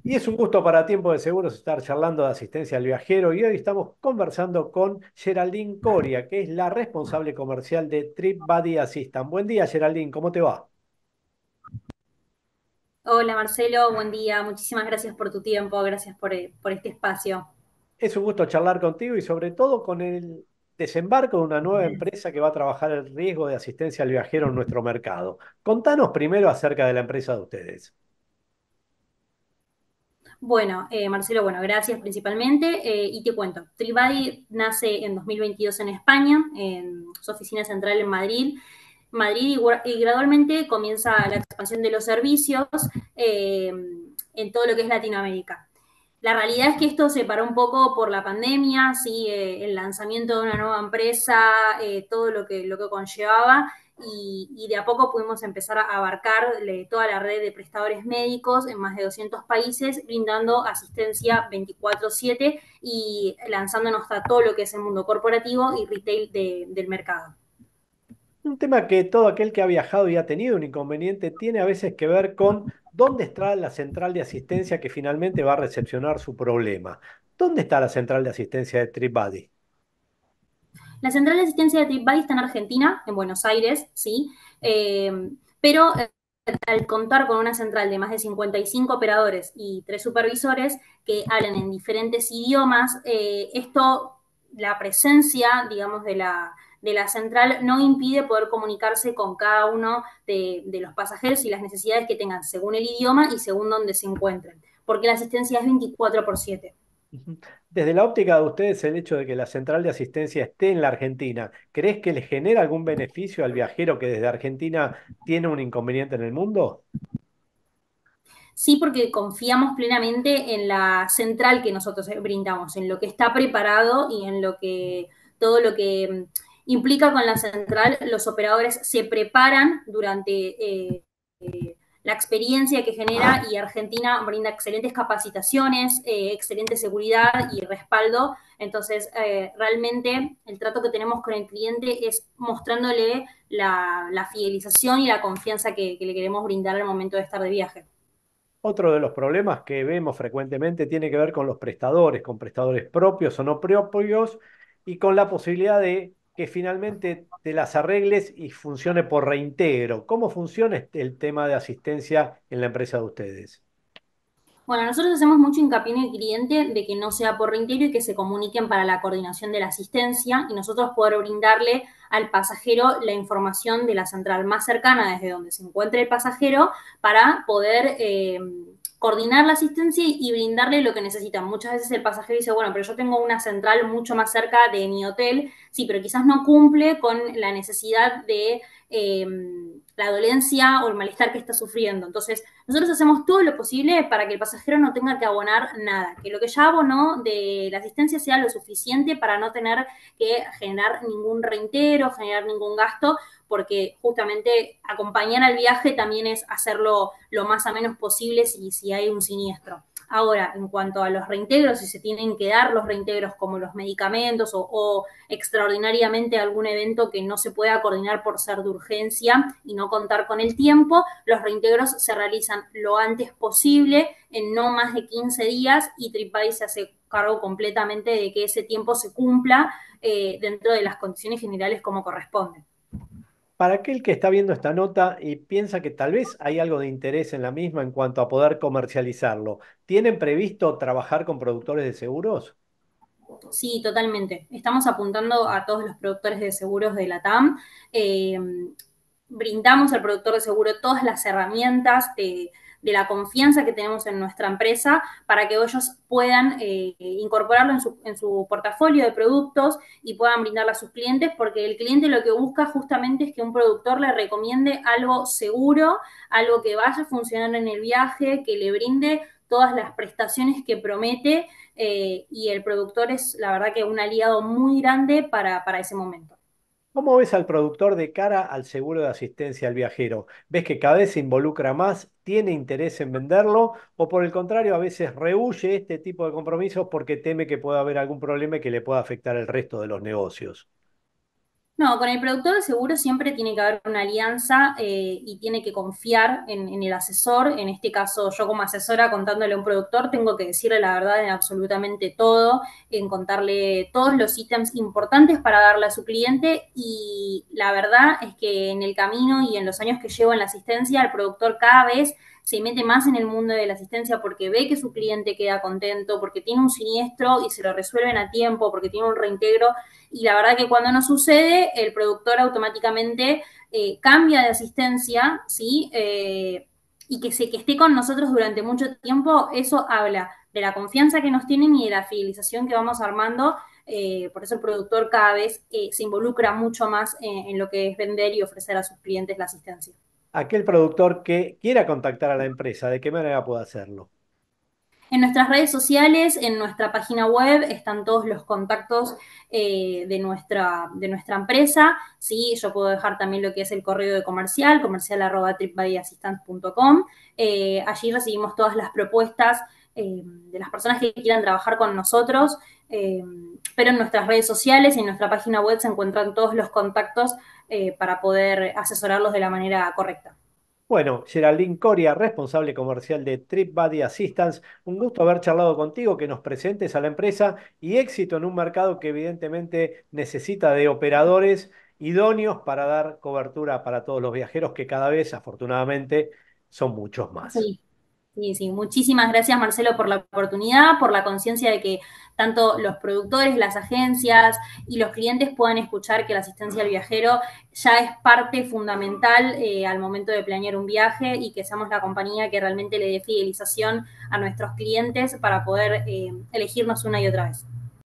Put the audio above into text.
Y es un gusto para Tiempo de Seguros estar charlando de asistencia al viajero y hoy estamos conversando con Geraldine Coria, que es la responsable comercial de TripBuddy Assistant. Buen día, Geraldine, ¿cómo te va? Hola Marcelo, buen día. Muchísimas gracias por tu tiempo, gracias por este espacio. Es un gusto charlar contigo y sobre todo con el desembarco de una nueva empresa que va a trabajar el riesgo de asistencia al viajero en nuestro mercado. Contanos primero acerca de la empresa de ustedes. Bueno, Marcelo, bueno, gracias principalmente. Y te cuento, Tribadi nace en 2022 en España, en su oficina central en Madrid y gradualmente comienza la expansión de los servicios eh, en todo lo que es Latinoamérica. La realidad es que esto se paró un poco por la pandemia, sí, el lanzamiento de una nueva empresa, todo lo que conllevaba, y de a poco pudimos empezar a abarcar toda la red de prestadores médicos en más de 200 países, brindando asistencia 24/7 y lanzándonos a todo lo que es el mundo corporativo y retail del mercado. Un tema que todo aquel que ha viajado y ha tenido un inconveniente tiene a veces que ver con dónde está la central de asistencia que finalmente va a recepcionar su problema. ¿Dónde está la central de asistencia de TripBuddy? La central de asistencia de TripBuddy está en Argentina, en Buenos Aires, sí, pero al contar con una central de más de 55 operadores y 3 supervisores que hablan en diferentes idiomas, la presencia, digamos, de la central no impide poder comunicarse con cada uno de los pasajeros y las necesidades que tengan según el idioma y según donde se encuentren, porque la asistencia es 24/7. Ujú. Desde la óptica de ustedes, el hecho de que la central de asistencia esté en la Argentina, ¿crees que le genera algún beneficio al viajero que desde Argentina tiene un inconveniente en el mundo? Sí, porque confiamos plenamente en la central que nosotros brindamos, en lo que está preparado y en lo que todo lo que implica con la central, los operadores se preparan durante la experiencia que genera y Argentina brinda excelentes capacitaciones, excelente seguridad y respaldo. Entonces, realmente el trato que tenemos con el cliente es mostrándole la fidelización y la confianza que le queremos brindar al momento de estar de viaje. Otro de los problemas que vemos frecuentemente tiene que ver con prestadores propios o no propios, y con la posibilidad de que finalmente te las arregles y funcione por reintegro. ¿Cómo funciona el tema de asistencia en la empresa de ustedes? Bueno, nosotros hacemos mucho hincapié en el cliente de que no sea por reintegro y que se comuniquen para la coordinación de la asistencia y nosotros poder brindarle al pasajero la información de la central más cercana desde donde se encuentre el pasajero para poder coordinar la asistencia y brindarle lo que necesitan. Muchas veces el pasajero dice, bueno, pero yo tengo una central mucho más cerca de mi hotel, sí, pero quizás no cumple con la necesidad de eh, la dolencia o el malestar que está sufriendo. Entonces, nosotros hacemos todo lo posible para que el pasajero no tenga que abonar nada, que lo que ya abonó de la asistencia sea lo suficiente para no tener que generar ningún reintegro, generar ningún gasto, porque justamente acompañar al viaje también es hacerlo lo más a menos posible si hay un siniestro. Ahora, en cuanto a los reintegros, si se tienen que dar los reintegros como los medicamentos o extraordinariamente algún evento que no se pueda coordinar por ser de urgencia y no contar con el tiempo, los reintegros se realizan lo antes posible, en no más de 15 días, y TripAdvisor se hace cargo completamente de que ese tiempo se cumpla dentro de las condiciones generales como corresponde. Para aquel que está viendo esta nota y piensa que tal vez hay algo de interés en la misma en cuanto a poder comercializarlo, ¿tienen previsto trabajar con productores de seguros? Sí, totalmente. Estamos apuntando a todos los productores de seguros de la TAM. Eh, brindamos al productor de seguro todas las herramientas de la confianza que tenemos en nuestra empresa para que ellos puedan incorporarlo en su portafolio de productos y puedan brindarle a sus clientes, porque el cliente lo que busca justamente es que un productor le recomiende algo seguro, algo que vaya a funcionar en el viaje, que le brinde todas las prestaciones que promete, y el productor es la verdad que un aliado muy grande para ese momento. ¿Cómo ves al productor de cara al seguro de asistencia al viajero? ¿Ves que cada vez se involucra más, tiene interés en venderlo o por el contrario a veces rehúye este tipo de compromisos porque teme que pueda haber algún problema y que le pueda afectar el resto de los negocios? No, con el productor de seguro siempre tiene que haber una alianza y tiene que confiar en el asesor. En este caso, yo como asesora contándole a un productor, tengo que decirle la verdad en absolutamente todo, en contarle todos los ítems importantes para darle a su cliente. Y la verdad es que en el camino y en los años que llevo en la asistencia, el productor cada vez se mete más en el mundo de la asistencia porque ve que su cliente queda contento, porque tiene un siniestro y se lo resuelven a tiempo, porque tiene un reintegro. Y la verdad que cuando no sucede, el productor automáticamente cambia de asistencia, ¿sí? Y que esté con nosotros durante mucho tiempo, eso habla de la confianza que nos tienen y de la fidelización que vamos armando. Por eso el productor cada vez se involucra mucho más en lo que es vender y ofrecer a sus clientes la asistencia. Aquel productor que quiera contactar a la empresa, ¿de qué manera puede hacerlo? En nuestras redes sociales, en nuestra página web, están todos los contactos de nuestra empresa. ¿Sí? Yo puedo dejar también lo que es el correo de comercial@tripbuddyAssistance.com. Allí recibimos todas las propuestas de las personas que quieran trabajar con nosotros. Eh, pero en nuestras redes sociales y en nuestra página web se encuentran todos los contactos para poder asesorarlos de la manera correcta. Bueno, Geraldine Coria, responsable comercial de TripBuddy Assistance, un gusto haber charlado contigo, que nos presentes a la empresa y éxito en un mercado que evidentemente necesita de operadores idóneos para dar cobertura para todos los viajeros, que cada vez, afortunadamente, son muchos más. Sí, sí, sí. Muchísimas gracias, Marcelo, por la oportunidad, por la conciencia de que tanto los productores, las agencias y los clientes puedan escuchar que la asistencia al viajero ya es parte fundamental al momento de planear un viaje y que seamos la compañía que realmente le dé fidelización a nuestros clientes para poder elegirnos una y otra vez.